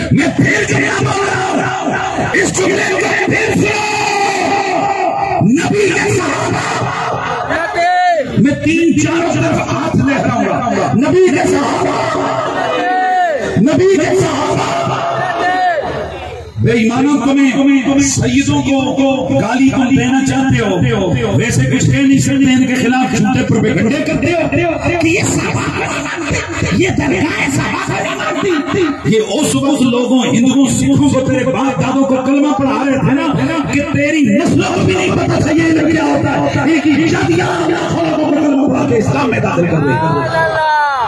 میں پھر جملہ بول رہا ہوں، اس جملے کو پھر سنو، نبی کے صحابہ، میں 3-4 طرف ہاتھ لے رہا ہوں، نبی کے صحابہ، نبی کے صحابہ، بے ایمانوں تمہیں سیدوں کو گالی تم دینا چاہتے ہو، ویسے کچھ کہہ نہیں سکتے، ان کے خلاف جھوٹے پروپیگنڈے کرتے ہو کہ یہ صحابہ، یہ درگاہ صحابہ، یہ اس لوگوں ہندوؤں سکھوں کو تیرے باپ دادوں کو کلمہ پڑھا رہے تھے نا کہ تیری نسلوں کو بھی نہیں پتا تھا یہ کیا ہوتا ہے، ایک ہی شادیاں لاکھوں کو کلمہ پڑھا کے اسلام میں داخل کر رہے۔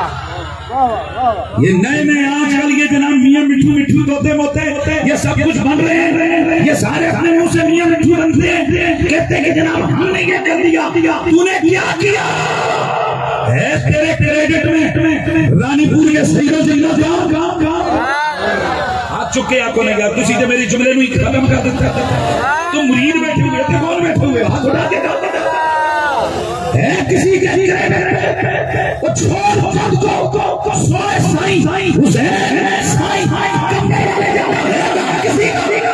یہ نئے آج کل یہ جناب میاں مٹھو توتے موتے یہ سب کچھ بن رہے ہیں، یہ سارے اپنے منہ سے میاں مٹھو بنتے ہیں، کہتے ہیں کہ جناب ہم نے یہ کر دیا، تو نے کیا کیا ہے؟ تیرے کریڈٹ میں رانی پور کے سیدوں جنہ جاؤ ہاتھ چکے آنکھوں نے گیا، تسی تے میری جملے نو ہی ختم کر دیتا ہے، تم مرید بیٹھے ہوئے تھے، کون بیٹھے ہوئے ہاتھ اٹھا کے ہے کسی کے وہ چھوڑ خود کو سوائے سائیں حسین سائیں کمبے والے جانا کسی کا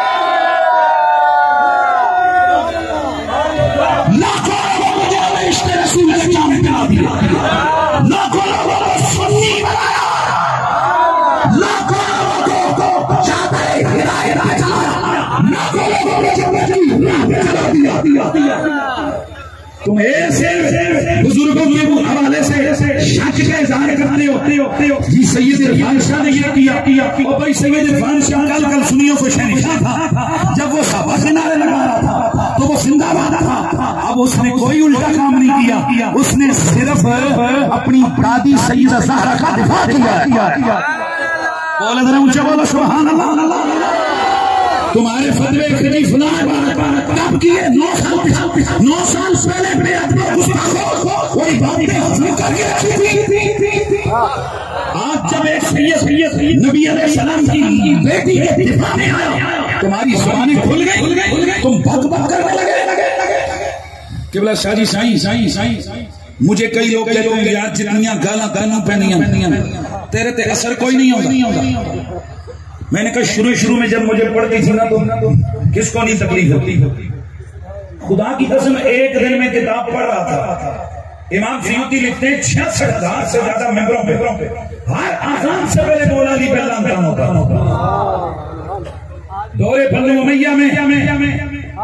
لاکھوں لوگوں کو جو عشق رسول نے جامع بنا دیا، لاکھوں لوگوں کو سنی بنایا، لاکھوں لوگوں کو چاہتے ہدایت میں چلایا، لاکھوں لوگوں کو جنت کی راہ میں چلا دیا۔ تم ایسے بزرگوں کے حوالے سے شک کا اظہار کرتے ہو جی سید عرفان شاہ نے یہ کیا، اور بھائی سید عرفان شاہ کل سنیوں کو شہنشاہ تھا، جب وہ صحابہ کے نعرے لگا رہا تھا تو وہ زندہ باد تھا، اب اس نے کوئی الٹا کام نہیں کیا، اس نے صرف اپنی دادی سیدہ زہرا کا دفاع کیا۔ بولے ذرا اونچا بولو سبحان اللہ۔ تمہارے فتوے خلیف کب کیے؟ 9 سال پہلے بیعت میں گستاخوں وہی باتیں ہضم کر کے رکھی تھی۔ آج جب ایک سید نبی علیہ السلام کی بیٹی کے دفاع میں آیا، تمہاری زبانیں کھل گئی، تم بک بک کرنے لگے۔ قبلہ شاہ جی سائیں مجھے کئی لوگ کہتے ہیں یار جتنیاں گالاں گانوں پہنیاں تیرے تے اثر کوئی نہیں ہوگا۔ میں نے کہا شروع میں جب مجھے پڑھتی تھی نا تو کس کو نہیں تکلیف ہوتی؟ خدا کی قسم ایک دن میں کتاب پڑھ رہا تھا، امام سیوطی لکھتے ہیں 66,000 سے زیادہ ممبروں پہ ہر آزان سے پہلے مولا علی پہلا امتحان ہوتا، دور بنو امیہ میں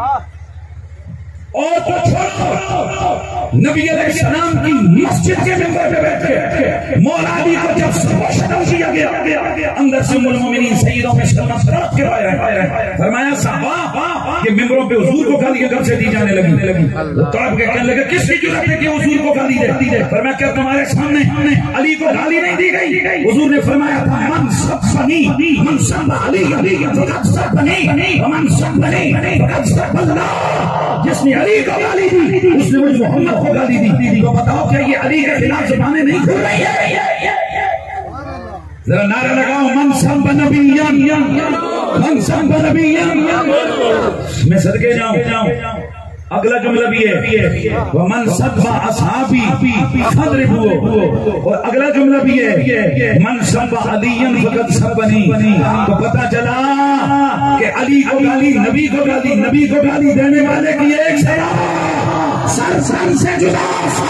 اور تو چھوڑو، نبی علیہ السلام کی مسجد کے ممبر پہ بیٹھے مولا علی کو جب سبوشتم کیا گیا، اندر سے ام المومنین سیدوں میں شرمسرات کروایا، فرمایا صحابہ یہ ممبروں پہ حضور کو گالی کب سے دی جانے لگی؟ وہ تڑپ کے کہنے لگا کس کی جرأت ہے کہ حضور کو گالی دے؟ فرمایا کیا تمہارے سامنے علی کو گالی نہیں دی گئی؟ حضور نے فرمایا تھا من سب علی فقد سبنی ومن سبنی فقد سب اللہ، جس نے علی کو گالی دی اس نے مجھ محمد کو گالی دی۔ تو بتاؤ کیا یہ علی کے خلاف زبانیں نہیں کھل رہی ہے؟ ذرا نعرہ لگاؤ من سب نبیان، من سب نبیان۔ میں صدقے جاؤں، اگلا جملہ بھی ہے ومن سب اصحابی فضربوہ، اور اگلا جملہ بھی ہے من سب علی فقد سبنی۔ تو پتہ چلا کہ علی کو گالی، نبی کو گالی، نبی کو گالی دینے والے کی ایک سر سے جدا،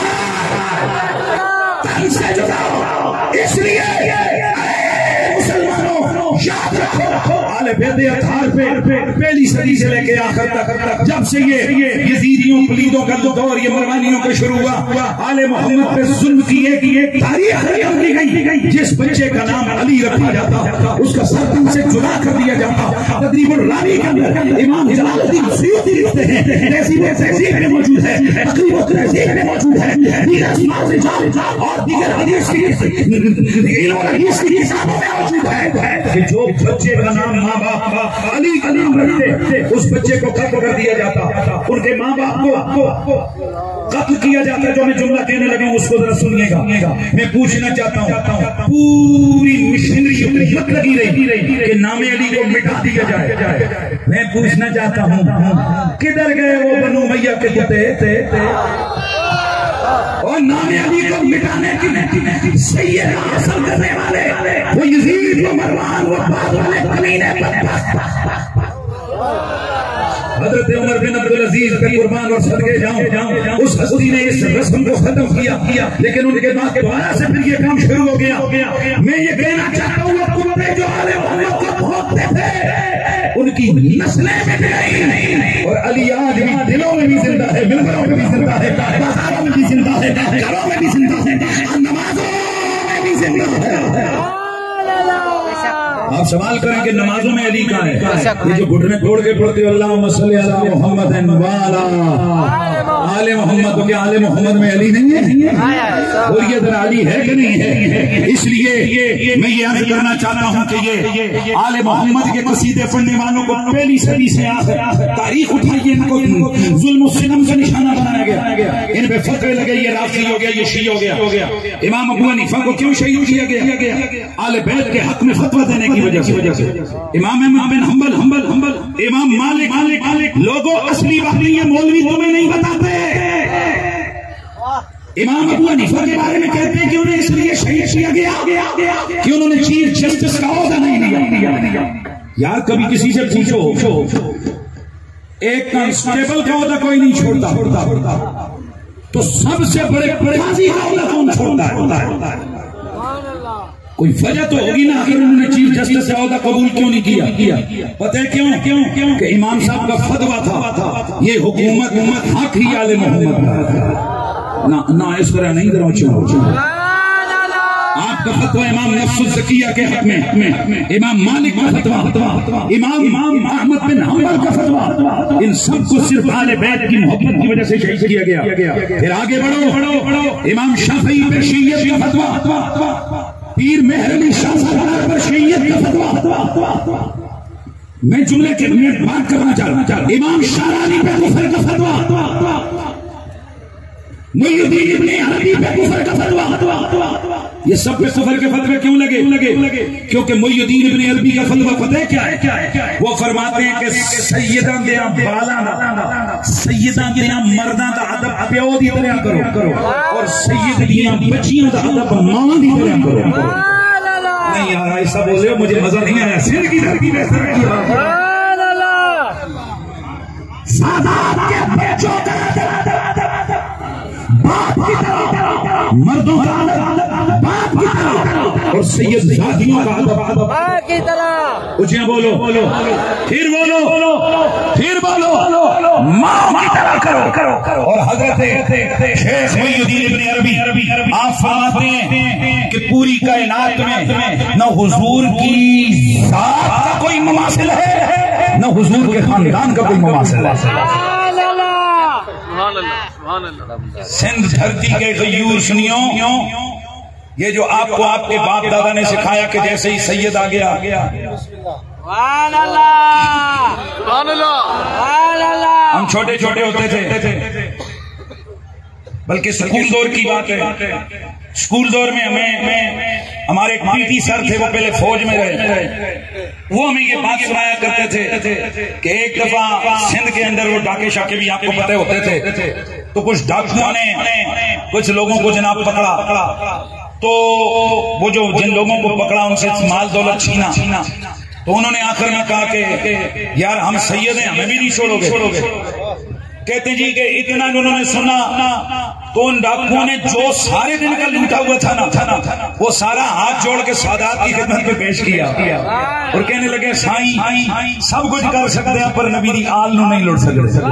تن سے جدا۔ اس لیے مسلمانوں یاد رکھو آل بیت اطہار پہ پہلی صدی سے لے کے آخر تک جب سے یہ یزیدیوں پلیدوں کا دور یہ مروانیوں کا شروع ہوا، آل محمد پہ ظلم کی ایک تاریخ رقم کی گئی۔ جس بچے کا نام علی رکھا جاتا اس کا سر تن سے جدا کر دیا جاتا۔ تدریب الراوی کے اندر امام جلال الدین سیوطی لکھتے ہیں، تہذیب میں موجود ہے، تقریب و تہذیب میں موجود ہے، دیگر اسماء رجال اور دیگر حدیث کی کتابوں میں موجود ہے کہ جو بچے کا نام ماں باپ علی کا نام رکھتے اس بچے کو قتل کر دیا جاتا، ان کے ماں باپ کو قتل کیا جاتا۔ جو میں جملہ کہنے لگا ہوں اس کو ذرا سنیے گا۔ میں پوچھنا چاہتا ہوں پوری مشنری حکومت لگی رہی کہ نام علی کو مٹا دیا جائے، میں پوچھنا چاہتا ہوں کدھر گئے وہ بنو امیہ کے کتے؟ اور اور نام علی کو مٹانے کی سید حاصل کرنے والے وہ یزید و مروان و بعد والے کمینے پر حضرت عمر بن عبدالعزیز کے قربان اور صدقے جاؤں اس ہستی نے اس رسم کو ختم کیا لیکن ان کے بعد دوبارہ سے پھر یہ کام شروع ہو گیا. میں یہ کہنا چاہتا ہوں وہ کتے جو آل محمد کو بھونکتے تھے ان کی نسلیں مٹ گئی اور علی آج بھی دلوں میں بھی زندہ ہے, ممبروں میں بھی زندہ ہے, بازاروں میں بھی زندہ ہے, گھروں میں بھی زندہ ہے, نمازوں میں بھی زندہ ہے. آپ سوال کریں کہ نمازوں میں علی کہاں ہے؟ یہ جو گھٹنے توڑ کے پڑھتے اللہم صلی علی محمد وعلی آل محمد, تو کیا آل محمد میں علی نہیں ہے؟ اور یہ ذرا علی ہے کہ نہیں ہے؟ اس لیے میں یہ عرض کرنا چاہتا ہوں کہ یہ آل محمد کے قصیدے پڑھنے والوں کو پہلی صدی سے تاریخ اٹھائیے, ان کو ظلم و ستم کا نشانہ بنایا گیا, ان پہ فتوے لگے یہ رافضی ہو گیا, یہ شیعی ہو گیا. امام ابو حنیفہ کو کیوں شہید کیا گیا؟ آل بیت کے حق میں فتویٰ دینے کی وجہ سے. امام احمد بن حنبل, امام مالک, لوگوں اصلی بات نہیں ہے, مولوی تمہیں نہیں بتاتے. امام ابو حنیفہ کے بارے میں کہتے ہیں کہ انہیں اس لیے شہید کیا گیا کہ انہوں نے چیف جسٹس کا عہدہ نہیں لیا. یار کبھی کسی سے پوچھو ایک کانسٹیبل کا عہدہ کوئی نہیں چھوڑتا, تو سب سے بڑے قاضی کا عہدہ کون چھوڑتا ہے؟ کوئی وجہ تو ہوگی نا, اگر انہوں نے چیف جسٹس سے عہدہ قبول کیوں نہیں کیا؟ پتہ ہے کیوں؟ کہ امام صاحب کا فتویٰ تھا یہ حکومت حق ہی آل محمد کا. نہ اس طرح نہیں دروچوں. آپ کا فتویٰ امام نفس الزکیہ کے حق میں, امام مالک کا فتویٰ, امام احمد بن حنبل کا فتویٰ, ان سب کو صرف آل بیت کی محبت کی وجہ سے شہید کیا گیا. پھر آگے بڑھو, امام شافعی پر شیعیت کا فتویٰ, پیر مہر علی شاہ سرکار پر شیعیت کا فتویٰ. میں جملے کے منٹ بات کرنا چاہتا ہوں. امام شارانی پہ کفر کا فتویٰ, محی الدین ابن عربی پہ کفر کا فتویٰ. یہ سب پہ کفر کے فتوے کیوں لگے؟ کیونکہ محی الدین ابن عربی کا فتویٰ پتہ ہے کیا ہے؟ وہ فرماتے ہیں کہ سیداں دیاں بالاں دا, سیداں دیاں مرداں دا ادب پیو دی طرح کرو, اور سید دیاں بچیاں دا ادب ماں دی طرح کرو. نہیں یار ایسا بولے ہو, مجھے مزہ نہیں آیا. سندھ کی دھرتی میں سادات کے بچوں کا باپ کی طرح, مردوں کا باپ کی طرح, اور سید زادیوں کا باپ کی طرح. اچھا بولو, پھر بولو, ماں کی طرح کرو. اور حضرت شیخ محی الدین ابن عربی آپ فرماتے ہیں کہ پوری کائنات میں نہ حضور کی ذات کا کوئی مماثل ہے, نہ حضور کے خاندان کا کوئی مماثل ہے. سندھ دھرتی کے غیور سنیوں, یہ جو آپ کو آپ کے باپ دادا نے سکھایا کہ جیسے ہی سید آ گیا, ہم چھوٹے ہوتے تھے, بلکہ سکول دور کی بات ہے. سکول دور میں ہمارے ایک پی ٹی سر تھے, وہ پہلے فوج میں رہے, وہ ہمیں یہ بات سنایا کرتے تھے کہ ایک دفعہ سندھ کے اندر وہ ڈاکے شاکے بھی آپ کو پتہ ہوتے تھے, تو کچھ ڈاکوؤں نے کچھ لوگوں کو جناب پکڑا, تو وہ جو جن لوگوں کو پکڑا ان سے مال دولت چھینا, تو انہوں نے آخر میں کہا کہ یار ہم سید ہیں, ہمیں بھی نہیں چھوڑو گے. کہتے جی کہ اتنا انہوں نے سنا تو ان ڈاکوؤں نے جو سارے دن کا لوٹا ہوا تھا نا, وہ سارا ہاتھ جوڑ کے سادات کی خدمت میں پیش کیا اور کہنے لگے سائیں سب کچھ کر سکتے ہیں پر نبی دی آل نو نہیں لوٹ سکتے.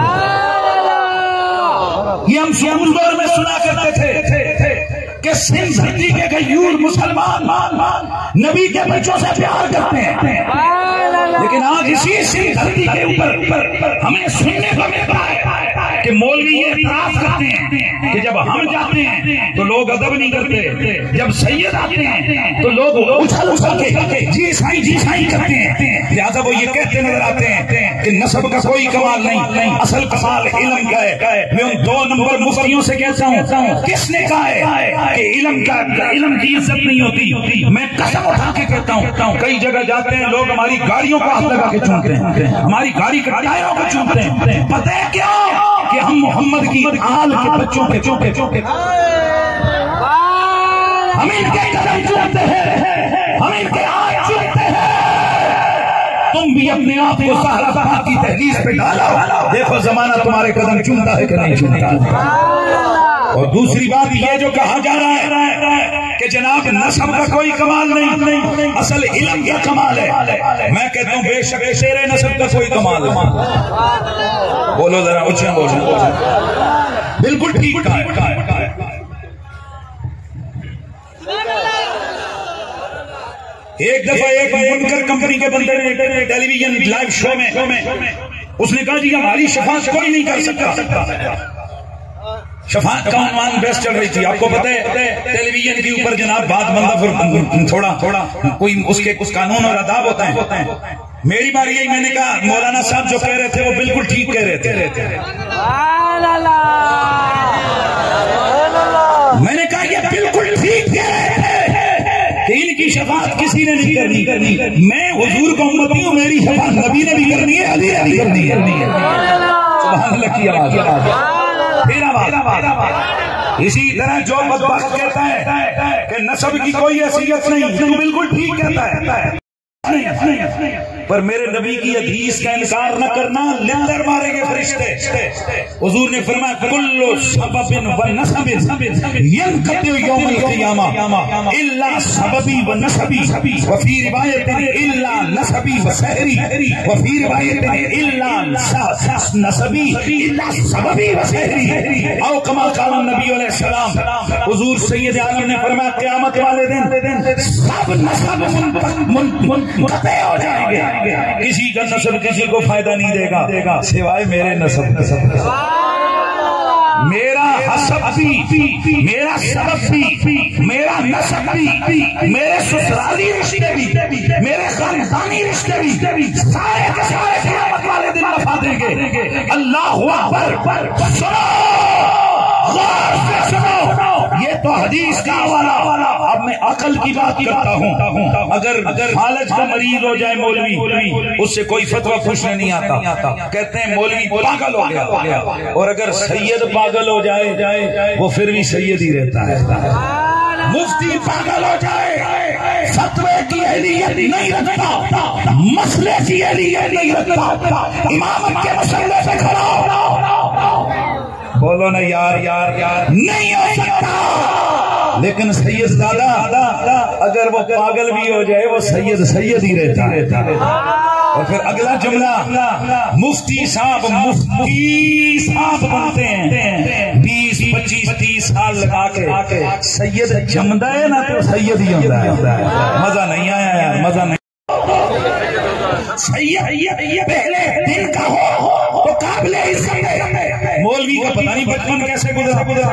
یہ ہم سکول دور میں سنا کرتے تھے کہ سندھ دھرتی کے غیور مسلمان نبی کے بچوں سے پیار کرتے ہیں, لیکن آج اسی سندھ دھرتی کے اوپر ہمیں سننے کو ملتا ہے کہ مولوی یہ اعتراف کرتے ہیں کہ جب ہم جاتے ہیں تو لوگ ادب نہیں کرتے, جب سید آتے ہیں تو لوگ اچھل کے جی سائیں کرتے ہیں. لہذا وہ یہ کہتے نظر آتے ہیں کہ نسب کا کوئی کمال نہیں، اصل کمال علم کا ہے۔ میں ان 2 نمبر مفتیوں سے کہتا ہوں، کس نے کہا ہے کہ علم کی عزت نہیں ہوتی؟ میں قسم اٹھا کے کہتا ہوں، کئی جگہ جاتے ہیں لوگ ہماری گاڑیوں کو ہاتھ لگا کے چومتے ہیں، ہماری گاڑی کے ٹائروں کو چومتے ہیں، پتہ ہے کیا کہ ہم محمد کی آل کے بچوں کے چومتے، ہم ان کے قدم چومتے ہیں، ہم ان کے ہاتھ چومتے ہیں۔ تم بھی اپنے آپ کو سہرا پاک کی تحریز پہ ڈالو، دیکھو زمانہ تمہارے قدم چومتا ہے کہ نہیں چومتا۔ اور دوسری بات یہ جو کہا جا رہا ہے کہ جناب نسب کا کوئی کمال نہیں، اصل علم کا کمال ہے، میں کہتا ہوں بے شک تیرے نسب کا کوئی کمال ہے۔ بولو ذرا اچھا بولو، بالکل ٹھیک کہا ہے۔ ایک دفعہ ایک منکر کمپنی کے بندے نے ٹیلی ویژن لائیو شو میں اس نے کہا جی ہماری شفاعت کوئی نہیں کر سکتا۔ شفاعت کا عنوان بیس چل رہی تھی، آپ کو پتہ ہے ٹیلی ویژن کے اوپر جناب بات بندہ تھوڑا کوئی اس کے کچھ قانون اور آداب ہوتے ہیں۔ میری بار یہی، میں نے کہا مولانا صاحب جو کہہ رہے تھے وہ بالکل ٹھیک کہہ رہے تھے۔ میں نے کہا یہ بالکل ٹھیک کہہ رہے تھے کہ ان کی شفاعت کسی نے نہیں کرنی، میں حضور کا امتی ہوں، میری شفاعت نبی نے بھی کرنی ہے، علی نے بھی کرنی ہے۔ سبحان اللہ کی آواز۔ اسی طرح جو بدبخت کہتا ہے کہ نسب کی کوئی حیثیت نہیں، تو بالکل ٹھیک کہتا ہے، پر میرے نبی کی حدیث کا انکار نہ کرنا، لندر ماریں گے فرشتے۔ حضور نے فرمایا کل سبب و نسب ینقطع یوم القیامہ الا سببی و نسبی، وفی روایت الا نسبی و سحری، وفی روایت الا نسبی الا سببی و سحری، او کما قال النبی علیہ السلام۔ حضور سید عالم نے فرمایا قیامت والے دن سب نسب منقطع ہو جائیں گے، کسی کا نسب کسی کو فائدہ نہیں دے گا سوائے میرے نسب۔ میرا حسب بھی، میرا سبب بھی، میرا نسب بھی، میرے سسرالی رشتے بھی، میرے خاندانی رشتے بھی، سارے کے سارے قیامت والے دن نفع دیں گے۔ اللہ اکبر، سنو غور سے سنو، یہ تو حدیث کا حوالہ۔ اب میں عقل کی بات کرتا ہوں، اگر فالج کا مریض ہو جائے مولوی، اس سے کوئی فتویٰ پوچھنے نہیں آتا، کہتے ہیں مولوی پاگل ہو گیا، اور اگر سید پاگل ہو جائے وہ پھر بھی سید ہی رہتا ہے۔ مفتی پاگل ہو جائے فتوے کی اہلیت نہیں رکھتا، مسئلے کی اہلیت نہیں رکھتا، امامت کے مسئلے پہ کھڑا ہو، بولو نا یار نہیں ہو سکتا۔ لیکن سید دادا اگر وہ پاگل بھی ہو جائے وہ سید ہی رہتا ہے۔ اور پھر اگلا جملہ، مفتی صاحب بنتے ہیں 20-25-30 سال لگا کے، سید جمدا ہے نا تو سید ہی جمدا ہے۔ مزہ نہیں آیا یار، مزہ نہیں۔ سید پہلے دن کا ہو تو قابل عزت ہے، مولوی کا پتہ نہیں بچپن کیسے گزرا۔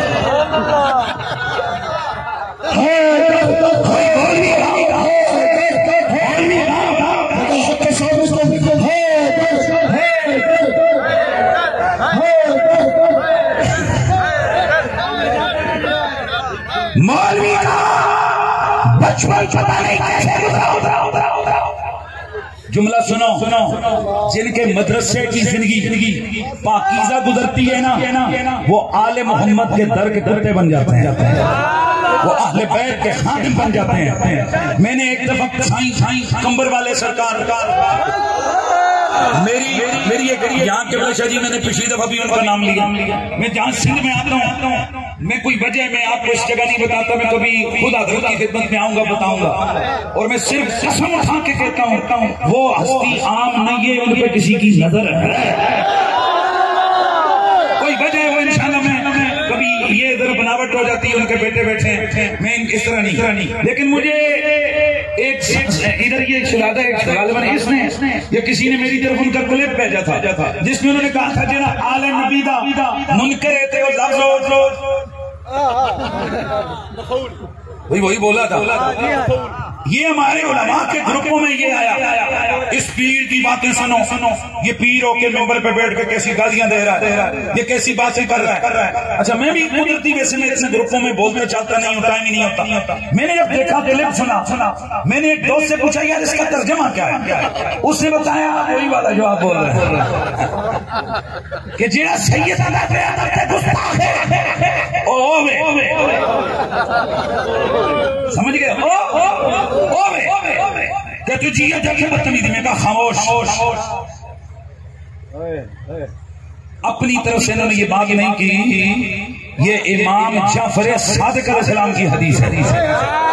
مولوی کا بچپن پتہ نہیں کیسے گزرا۔ جملہ سنو، جن کے مدرسے کی زندگی پاکیزہ گزرتی ہے نا، وہ آل محمد کے در کے درتے بن جاتے ہیں، وہ اہل بیت کے خادم بن جاتے ہیں۔ میں نے ایک دفعہ سائیں کمبر والے سرکار میری ایک یہاں کے بلے شاہ جی، میں نے پچھلی دفعہ بھی ان کا نام لیا، میں جہاں سندھ میں آتا ہوں، میں کوئی وجہ میں آپ کو اس جگہ نہیں بتاتا، میں کبھی خود حضرت کی خدمت میں آؤں گا بتاؤں گا، اور میں صرف قسم اٹھا کے کہتا ہوں وہ ہستی عام نہیں ہے، ان پہ کسی کی نظر ہے، کوئی وجہ ہے وہ انشاءاللہ میں کبھی یہ ادھر بناوٹ ہو جاتی ہے، ان کے بیٹے بیٹھے میں اس طرح نہیں، لیکن مجھے ایک ادھر یہ شہادہ غالباً اس نے یا کسی نے میری طرف ان کا کلپ بھیجا تھا جس میں انہوں نے کہا تھا جنا آل نبی دا منکر ہے وہ لفظ وہی بولا تھا، یہ ہمارے علماء کے گروپوں میں یہ آیا، اس پیر کی باتیں سنو، یہ پیر ہو کے ممبر پہ بیٹھ کے کیسی گالیاں دے رہا ہے، یہ کیسی باتیں کر رہا ہے۔ اچھا میں بھی قدرتی ویسے میں اتنے گروپوں میں بولنا چاہتا نہیں ہوں، ٹائم ہی نہیں ہوتا۔ میں نے جب دیکھا کلپ سنا، میں نے ایک دوست سے پوچھا یار اس کا ترجمہ کیا ہے؟ اس نے بتایا وہی والا جو آپ بول رہے ہیں کہ جیڑا سید ادا پہ ادب تے گستاخ ہے اوے سمجھ گئے کہ تجھے یہ جب بدتمیزی میں کہا خاموش۔ اپنی طرف سے انہوں نے یہ بات نہیں کی، یہ امام جعفر صادق علیہ السلام کی حدیث ہے۔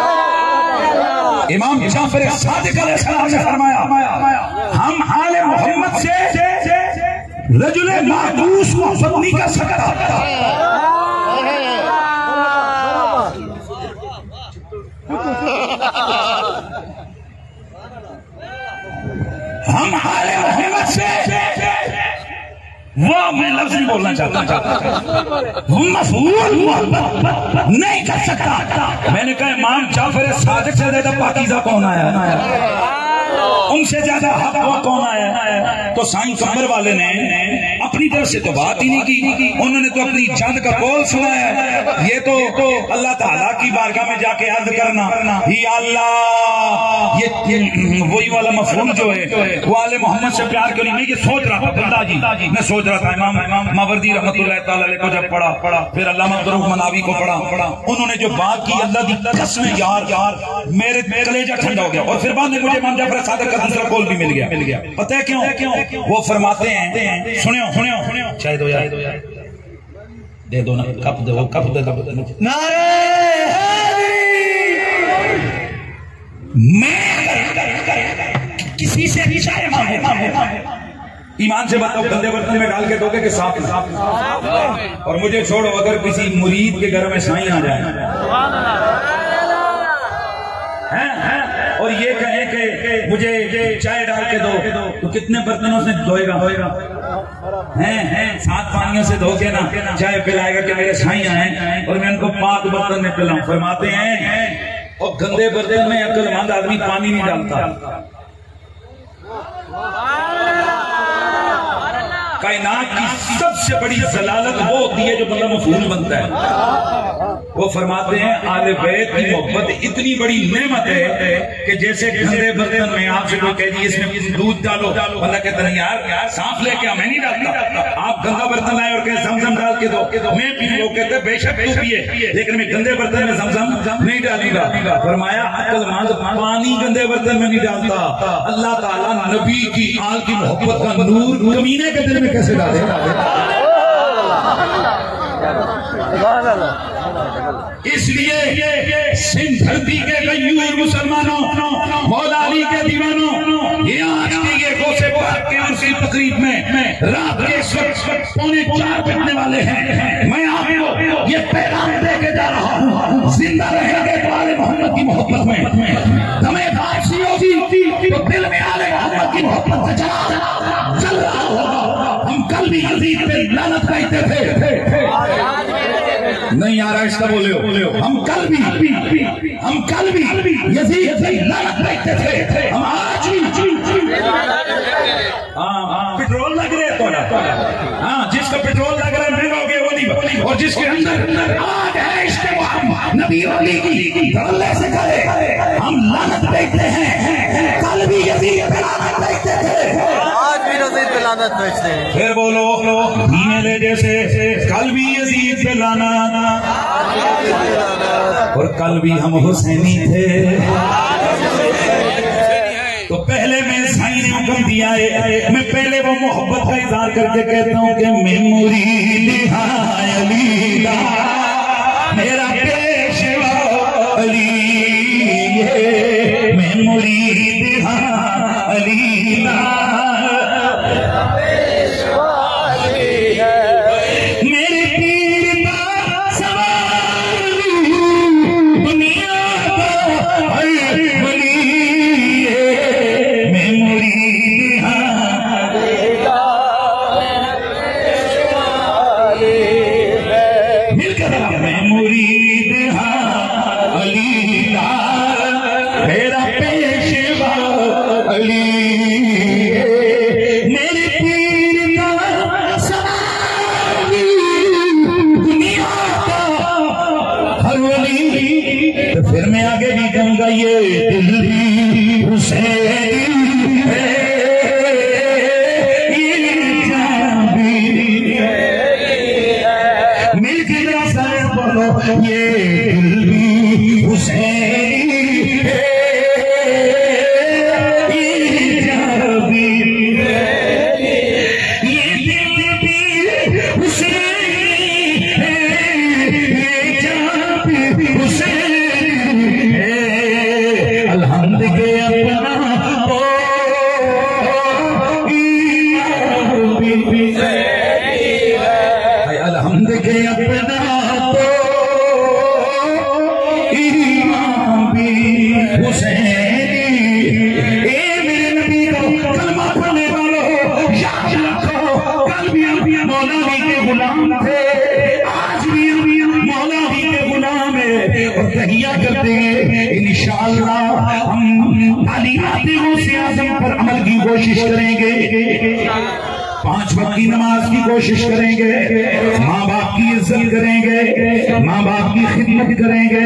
امام جعفر صادق علیہ السلام نے فرمایا ہم آل محمد سے رجل معکوس محبت نہیں کر سکتا۔ ہم آل محمد سے وہ میں لفظ نہیں بولنا چاہتا، مفعول محبت نہیں کر سکتا۔ میں نے کہا امام جعفر صادق سے زیادہ پاکیزہ کون آیا ہے، ان سے زیادہ حق وہ کون آیا ہے؟ تو سائیں کمبر والے نے اپنی طرف سے تو بات ہی نہیں کی، انہوں نے تو اپنی چاند کا قول سنایا ہے۔ یہ تو اللہ تعالیٰ کی بارگاہ میں جا کے عرض کرنا یا اللہ، یہ وہی والا مفہوم جو ہے وہ آل محمد سے پیار کیوں نہیں۔ میں یہ سوچ رہا تھا بندہ جی، میں سوچ رہا تھا امام ماوردی رحمت اللہ تعالیٰ علیہ کو جب پڑھا، پھر علامہ فروغ مناوی کو پڑھا، انہوں نے جو بات کی اللہ دی قسم یار میرے کلیجہ ٹھنڈا ہو گیا۔ اور پھر بعد میں مجھے امام جعفر صادق کا دوسرا قول بھی مل گیا۔ پتہ ہے کیوں؟ وہ فرماتے ہیں سنیو چاہے دو یار دے دو نا، کپ دے نعرہ میں کسی سے بھی چاہے مانگو ایمان سے بتاؤ گندے برتن میں ڈال کے دو گے کہ صاف اور مجھے چھوڑو اگر کسی مرید کے گھر میں سائیں آ جائیں اور یہ کہے کہ مجھے چائے ڈال کے دو تو کتنے برتنوں سے دھوئے گا؟ 7 پانیوں سے دھو کے نا چائے پلائے گا کہ میرے سائیں آئیں اور میں ان کو 5 برتن میں پلاؤں۔ فرماتے ہیں اور گندے برتن میں عقل مند آدمی پانی نہیں ڈالتا۔ کائنات کی سب سے بڑی ضلالت وہ ہوتی ہے جو بندہ مفعول بنتا ہے۔ وہ فرماتے ہیں آل بیت کی محبت اتنی بڑی نعمت ہے کہ جیسے گندے برتن میں آپ سے کوئی کہہ دی اس میں دودھ ڈالو، اللہ کہتا نہیں یار صاف لے کے میں نہیں ڈالتا۔ آپ گندا برتن لائے اور کہ زمزم ڈال کے دو میں پیوں، لوگ کہتے ہیں بے شک تو پیے لیکن میں گندے برتن میں زمزم نہیں ڈالوں گا۔ فرمایا عقل مند پانی گندے برتن میں نہیں ڈالتا، اللہ تعالیٰ نبی کی آل کی محبت کا نور کمینے کے دل میں کیسے ڈالے؟ اس لیے سندھ دھرتی کے غیور مسلمانوں، مولا علی کے دیوانوں، یہ آج کی یہ غوث پاک کے عرصی تقریب میں رات کے اس وقت 3:45 بجنے والے ہیں۔ میں آپ کو یہ پیغام دے کے جا رہا ہوں، زندہ رہیں گے تو آل محمد کی محبت میں، دمیں فارسی ہوگی تو دل میں آل محمد کی محبت سے چل رہا ہوگا۔ ہم کل بھی یزید پہ لعنت کہتے تھے، نہیں یار ایسا بولے ہو، ہم کل بھی یزید پہ لعنت کہتے تھے، ہم آج بھی پٹرول لگ رہے تو جس کا پٹرول لگ رہا ہے مہنگا ہو گیا وہ نہیں، اور جس کے اندر آگ ہے عشق محمد نبی علی کی دھڑلے سے کرے ہم لعنت بیچتے ہیں، کل بھی یزید پہ لعنت بیچتے تھے، آج بھی یزید پہ لعنت بیچتے ہیں۔ پھر بولو دھیمے لے جیسے کل بھی یزید پہ لعنت، اور کل بھی ہم حسینی تھے۔ تو پہلے میں سائیں نے حکم دیا ہے، میں پہلے وہ محبت کا اظہار کر کے کہتا ہوں کہ میں مرید علی دا میرا پیشوا علی ہے، میں مرید علی دا میرے پیر دا سوار دنیا دا ولی میرا پیشوا علی میرے پیر کا سواری دنیا کا ہر ولی. تو پھر میں آگے بھی کہوں گا یہ دل بھی حسین یہ دل بھی حسین الحمد کے اپنا الحمد کے اپنا کرتے ہیں. انشاءاللہ ہم تعلیمات غوث اعظم پر عمل کی کوشش کریں گے. 5 وقت کی نماز کی کوشش کریں گے. ماں باپ کی عزت کریں گے. ماں باپ کی خدمت کریں گے.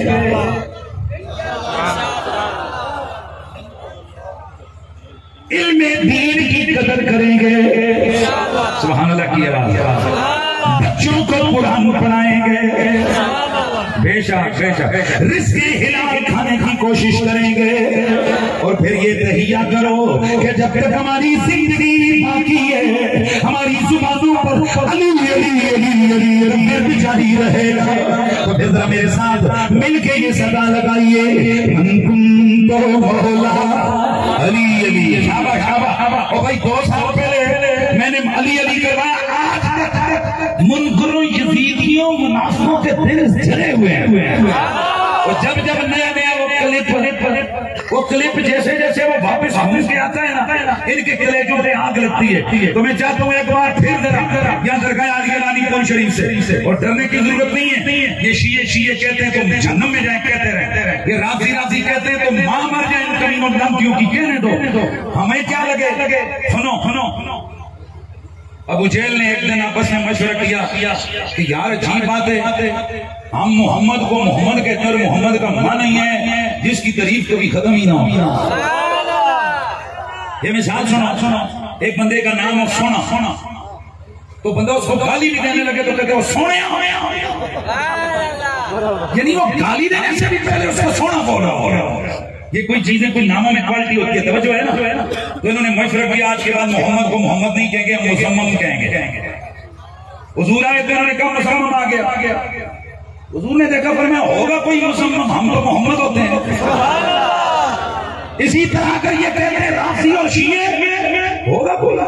علم دین کی قدر کریں گے. سبحان اللہ کی آواز. بچوں کو قرآن پڑھائیں گے. بے شک رزق حلال کھانے کی کوشش کریں گے. اور پھر یہ تہیہ کرو کہ جب تک ہماری زندگی باقی ہے ہماری زبانوں پر علی علی علی علی علی جاری رہے گا. تو پھر ذرا میرے ساتھ مل کے یہ صدا لگائیے من کنت مولا علی علی. شاباش شاباش. او بھائی 2 سال پہلے میں نے علی علی کروایا. آج منکروں یزیدیوں منافقوں کے دل جلے ہوئے ہیں. اور جب نیا وہ کلپ جیسے جیسے وہ واپس ہم کے آتا ہے نا ان کے کلیجوں پہ آگ لگتی ہے. تو میں چاہتا ہوں ایک بار پھر یہاں درگاہ عالیہ رانی پور شریف سے. اور ڈرنے کی ضرورت نہیں ہے. یہ شیعہ کہتے ہیں تو جہنم میں جائیں کہتے رہتے ہیں. یہ رافضی کہتے ہیں تو ماں مر جائیں ان کمینوں لمکیوں کی کہنے دو. ہمیں کیا لگے. سنو ابو جہل نے ایک دن آپس میں مشورہ کیا کہ یار عجیب بات ہے ہم محمد کو محمد کہتے ہیں اور محمد کا ماں نہیں ہے جس کی تعریف کبھی ختم ہی نہ ہو. یہ مثال سنا. ایک بندے کا نام ہے سونا. تو بندہ اس کو گالی بھی دینے لگے تو کہتے ہیں وہ سونے. یعنی وہ گالی دینے سے بھی پہلے اس کو سونا بول رہا ہو. یہ کوئی چیزیں کوئی ناموں میں کوالٹی ہوتی ہے. توجہ ہے نا. تو انہوں نے مشورہ کیا آج کے بعد محمد کو محمد نہیں کہیں گے ہم مسمم کہیں گے. حضور آئے تو انہوں نے کہا مسمم آ گیا. حضور نے دیکھا فرمایا ہوگا کوئی مسمم ہم تو محمد ہوتے ہیں. اسی طرح اگر یہ کہتے ہیں رافضی اور شیعہ ہوگا بولا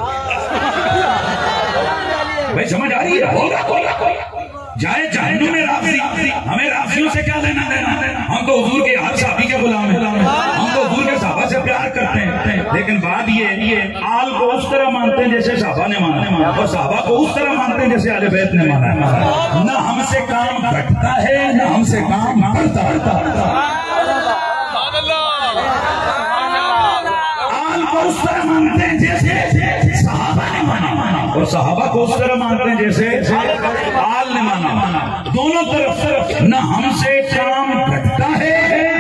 بھائی سمجھ آ رہی ہے. ہوگا جائے جہنم میں رافضی. ہمیں رافضیوں سے کیا لینا دینا. ہم تو حضور کے ہر صحابی کے غلام ہیں. ہم تو حضور کے صحابہ سے پیار کرتے ہیں. لیکن بات یہ آل کو اس طرح مانتے ہیں جیسے صحابہ نے مانا اور صحابہ کو اس طرح مانتے ہیں جیسے اہل بیت نے مانا. نہ ہم سے کام گھٹتا ہے نہ ہم سے کام بڑھتا. آل کو اس طرح مانتے ہیں جیسے صحابہ نے مانا اور صحابہ کو اس طرح مانتے ہیں جیسے آل نے مانا. دونوں طرف نہ ہم سے کام گھٹتا ہے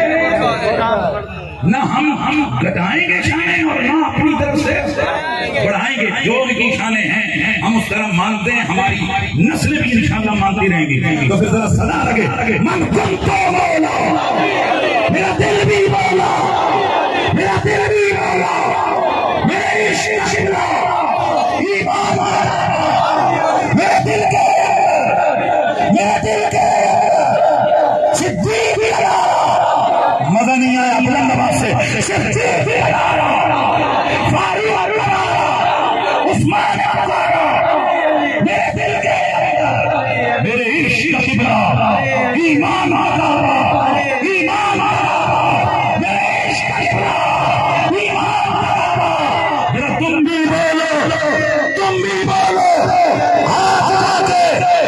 نہ ہم گھٹائیں گے شانیں اور نہ اپنی طرف سے بڑھائیں گے. جو ان کی شانیں ہیں ہم اس طرح مانتے ہیں. ہماری نسلیں بھی انشاءاللہ مانتی رہیں گی. تو پھر ذرا صدا لگے من کنت مولا. میرا دل بھی مولا. میرا دل بھی مولا. میرے عشق ایمان میرے دل کے صدیق مدنی آیا بلند آواز سے صدیق فاروق عثمان میرے دل کے میرے عشق ایمان ایمان میرے عشق ایمان. تم بھی بولو ہاتھ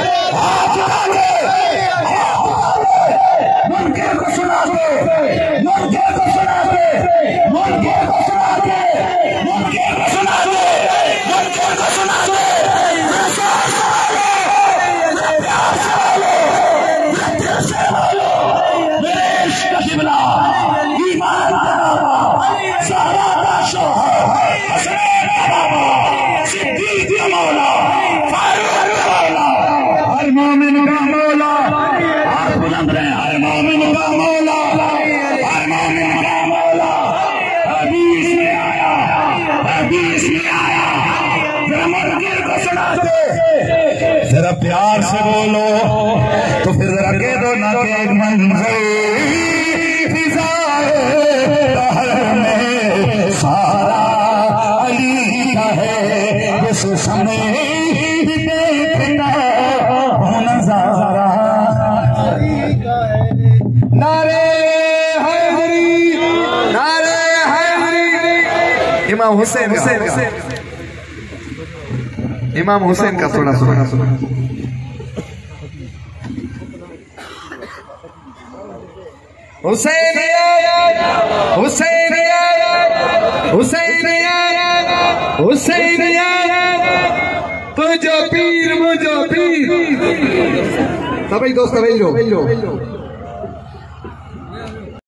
اٹھا کے منکر کو سنا دو. منکر کو سنا دے، منکر کو سنا دے، منکر کو سنا دے، منکر کو سنا دے۔ میرے عشق کا قبلہ، ایمان کا بابا، زہرا کا شوہر، حسین کا بابا، صدیق کا مولا، فاروق کا مولا، ہر مومن کا مولا، ہر بلند رہے، ہر مومن کا مولا، ہر مومن کا مولا۔ حدیث میں آیا، حدیث میں آیا، ذرا منکر کو سنا دے، ذرا پیار سے بولو تو پھر ذرا کہہ دو نا کہ ایک منظر فضائے بہر میں سارا علی کا ہے، جس سمے دیکھنا ہوں نظارہ نعرے حیدری، نعرے حیدری۔ امام حسین امام حسین کا سنا سنا حسینیا حسینیا حسینیا حسینیا، تجھے پیر مجھے پیر۔ سبھی دوست